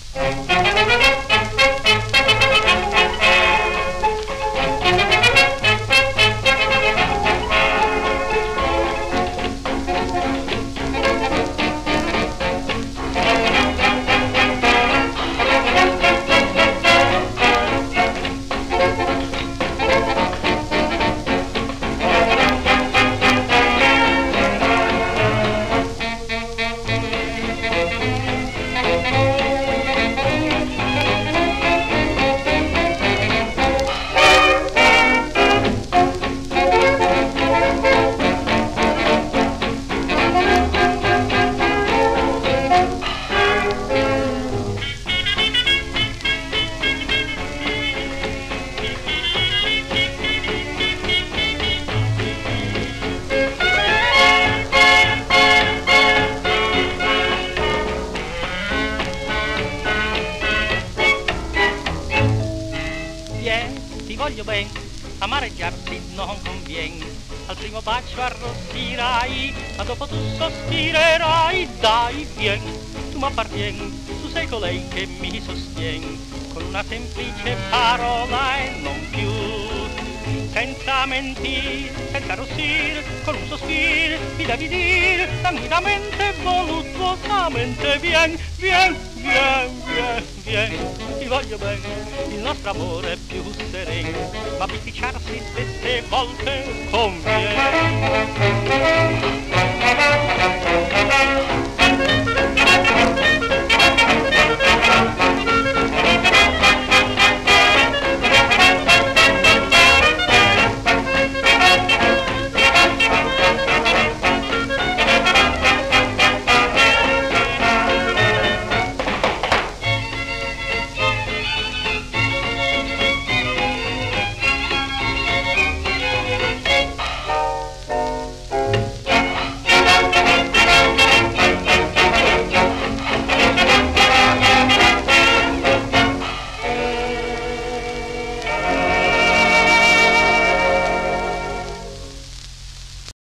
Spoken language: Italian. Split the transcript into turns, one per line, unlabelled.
Ti voglio ben, amareggiarti non convien, al primo bacio arrossirai, ma dopo tu sospirerai, dai vien, tu m'appartien, tu sei colei che mi sostien, con una semplice parola e non più, senza mentir, senza rossir, con un sospir, mi devi dir, languidamente, voluttuosamente, vien, vien, vien, vien, vien, ti voglio bene, il nostro amore è più sereno, ma bisticciarsi spesse volte conviene.